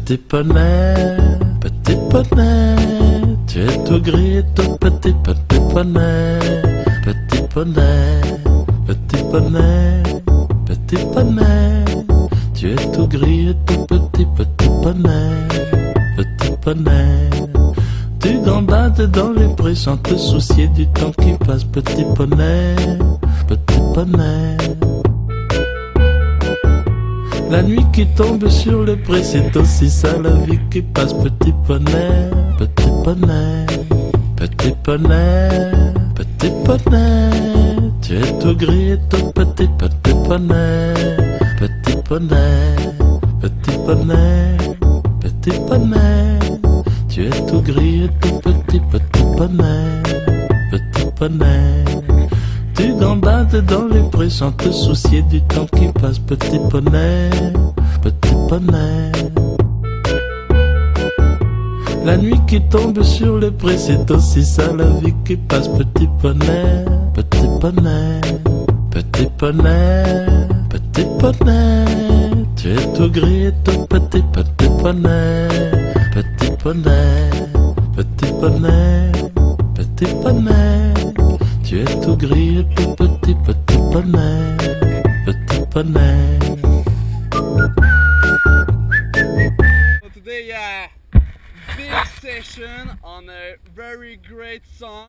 Petit poney, tu es tout gris et tout petit poney. Petit poney, petit poney, petit poney, tu es tout gris et tout petit poney. Petit poney, tu gambades dans les prés sans te soucier du temps qui passe. Petit poney, petit poney. La nuit qui tombe sur le pré, c'est aussi ça la vie qui passe. Petit poney, petit poney, petit poney, petit poney, tu es tout gris et tout petit poney. Petit poney, petit poney, petit poney, tu es tout gris et tout petit poney. Petit poney, tu gambades dans les prés sans te soucier du temps qui passe. Petit poney, petit poney. La nuit qui tombe sur le pré, c'est aussi ça la vie qui passe. Petit poney, petit poney, petit poney, petit poney, tu es tout gris et tout petit poney. Petit poney, petit poney, petit poney, tu es tout gris et tout petit poney. Petit poney. So today, big session on a very great song.